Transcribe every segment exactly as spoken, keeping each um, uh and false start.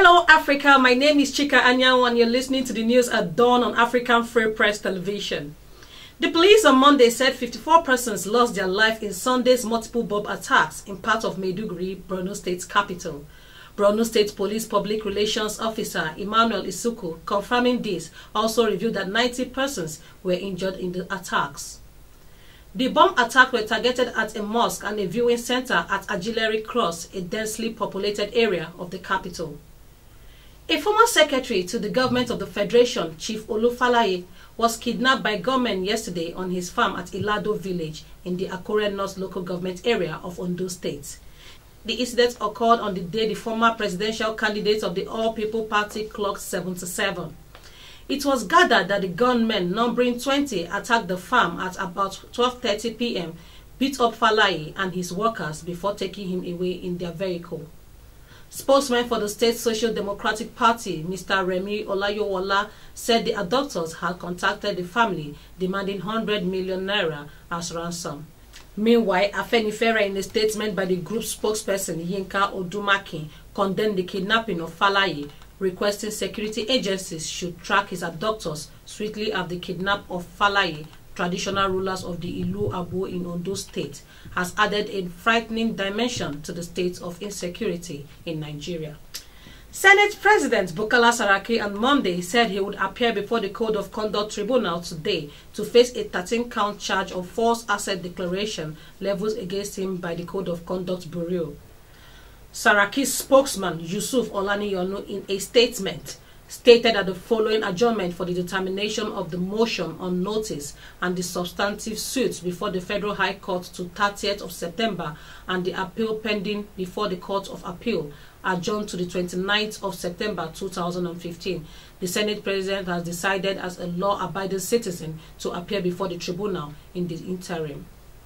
Hello Africa, my name is Chika Anyanwu and you're listening to the news at dawn on African Free Press Television. The police on Monday said fifty-four persons lost their life in Sunday's multiple bomb attacks in part of Maiduguri, Borno State's capital. Borno State Police Public Relations Officer Emmanuel Isuku, confirming this, also revealed that ninety persons were injured in the attacks. The bomb attacks were targeted at a mosque and a viewing center at Ajilere Cross, a densely populated area of the capital. A former secretary to the government of the Federation, Chief Olufalaye, was kidnapped by gunmen yesterday on his farm at Ilado village in the Akure North local government area of Ondo State. The incident occurred on the day the former presidential candidate of the All People Party clocked seventy-seven. It was gathered that the gunmen, numbering twenty, attacked the farm at about twelve thirty p m, beat up Falaye and his workers before taking him away in their vehicle. Spokesman for the State Social Democratic Party, Mister Remi Olayowola, said the abductors had contacted the family demanding one hundred million naira as ransom. Meanwhile, Afenifere, in a statement by the group's spokesperson Yinka Odumaki, condemned the kidnapping of Falaye, requesting security agencies should track his abductors swiftly as the kidnap of Falaye, traditional rulers of the Ilu Abo in Ondo State, has added a frightening dimension to the state of insecurity in Nigeria. Senate President Bukola Saraki on Monday said he would appear before the Code of Conduct Tribunal today to face a thirteen count charge of false asset declaration leveled against him by the Code of Conduct Bureau. Saraki's spokesman Yusuf Olaniyonu, in a statement, stated that the following adjournment for the determination of the motion on notice and the substantive suits before the Federal High Court to thirtieth of September and the appeal pending before the Court of Appeal adjourned to the twenty-ninth of September two thousand fifteen. The Senate President has decided as a law-abiding citizen to appear before the tribunal in the interim.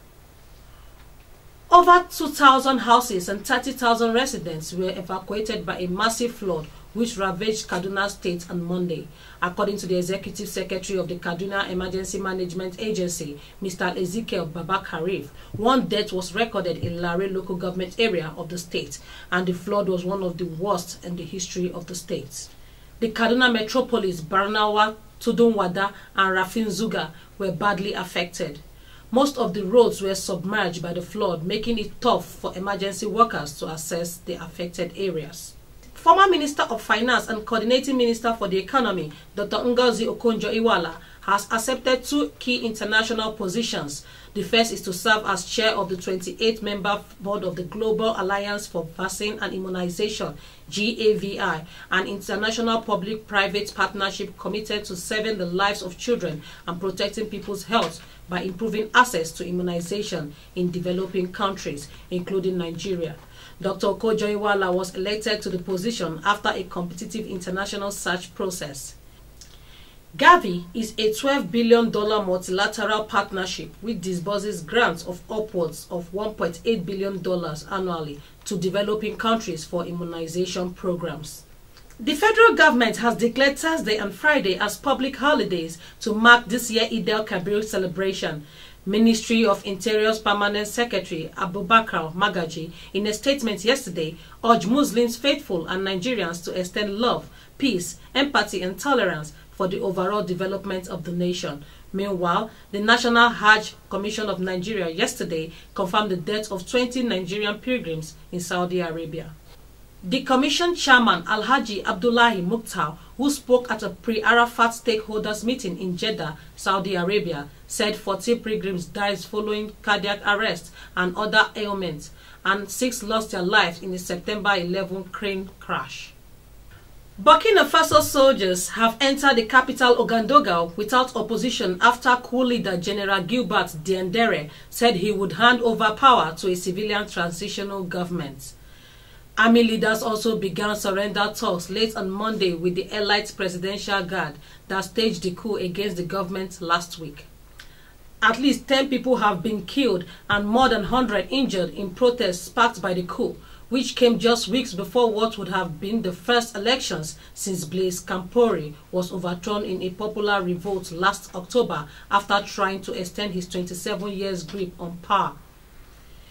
Over two thousand houses and thirty thousand residents were evacuated by a massive flood which ravaged Kaduna State on Monday, according to the Executive Secretary of the Kaduna Emergency Management Agency, Mister Ezekiel Babakarif. One death was recorded in Lare local government area of the state, and the flood was one of the worst in the history of the state. The Kaduna metropolis, Barnawa, Tudunwada, and Rafinzuga were badly affected. Most of the roads were submerged by the flood, making it tough for emergency workers to access the affected areas. Former Minister of Finance and Coordinating Minister for the Economy, Doctor Ngozi Okonjo-Iweala, has accepted two key international positions. The first is to serve as chair of the twenty-eight member board of the Global Alliance for Vaccine and Immunization, G A V I, an international public-private partnership committed to saving the lives of children and protecting people's health by improving access to immunization in developing countries, including Nigeria. Doctor Okonjo-Iweala was elected to the position after a competitive international search process. Gavi is a twelve billion dollar multilateral partnership which disburses grants of upwards of one point eight billion dollars annually to developing countries for immunization programs. The federal government has declared Thursday and Friday as public holidays to mark this year's Eid al-Kabir celebration. Ministry of Interior's Permanent Secretary Abubakar Magaji, in a statement yesterday, urged Muslims faithful and Nigerians to extend love, peace, empathy and tolerance for the overall development of the nation. Meanwhile, the National Hajj Commission of Nigeria yesterday confirmed the death of twenty Nigerian pilgrims in Saudi Arabia. The Commission Chairman Alhaji Abdullahi Mukhtar, who spoke at a pre-Arafat stakeholders meeting in Jeddah, Saudi Arabia, said forty pilgrims died following cardiac arrest and other ailments, and six lost their lives in the September eleventh crane crash. Burkina Faso soldiers have entered the capital Ouagadougou without opposition after coup leader General Gilbert Diendere said he would hand over power to a civilian transitional government. Army leaders also began surrender talks late on Monday with the elite Presidential Guard that staged the coup against the government last week. At least ten people have been killed and more than one hundred injured in protests sparked by the coup, which came just weeks before what would have been the first elections since Blaise Compaoré was overthrown in a popular revolt last October after trying to extend his twenty-seven years grip on power.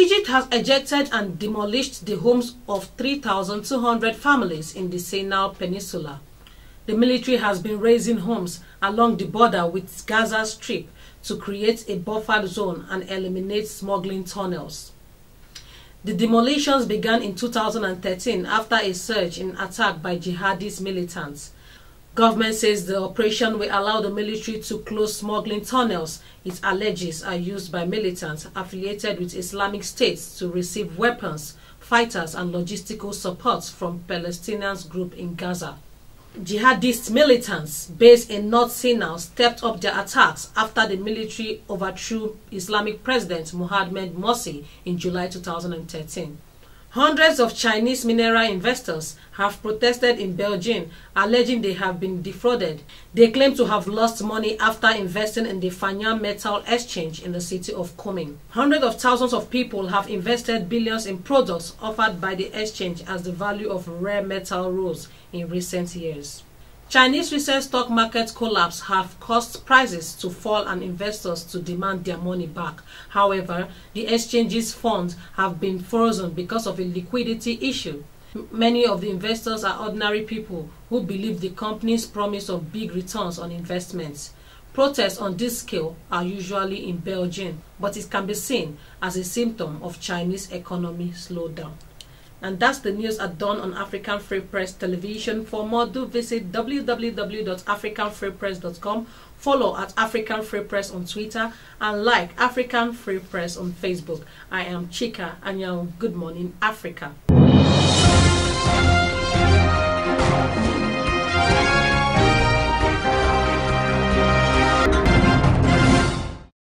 Egypt has ejected and demolished the homes of three thousand two hundred families in the Sinai Peninsula. The military has been raising homes along the border with Gaza Strip to create a buffer zone and eliminate smuggling tunnels. The demolitions began in two thousand thirteen after a surge in attack by jihadist militants. Government says the operation will allow the military to close smuggling tunnels it alleges are used by militants affiliated with Islamic State to receive weapons, fighters and logistical support from Palestinian group in Gaza. Jihadist militants based in North Sinai stepped up their attacks after the military overthrew Islamic President Mohammed Morsi in July two thousand thirteen. Hundreds of Chinese mineral investors have protested in Beijing, alleging they have been defrauded. They claim to have lost money after investing in the Fanyang Metal Exchange in the city of Kunming. Hundreds of thousands of people have invested billions in products offered by the exchange as the value of rare metal rose in recent years. Chinese recent stock market collapse have caused prices to fall and investors to demand their money back. However, the exchange's funds have been frozen because of a liquidity issue. Many of the investors are ordinary people who believe the company's promise of big returns on investments. Protests on this scale are usually in Beijing, but it can be seen as a symptom of Chinese economy slowdown. And that's the news at dawn on African Free Press Television. For more, do visit w w w dot african free press dot com, follow at African Free Press on Twitter, and like African Free Press on Facebook. I am Chika Anyao. Good morning, Africa.